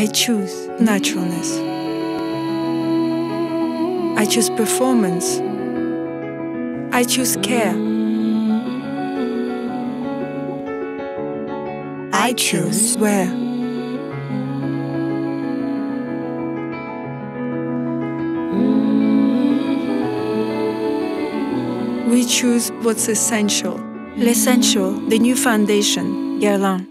I choose naturalness. I choose performance. I choose care. I choose Where? We choose what's essential. L'essential, the new foundation, Guerlain.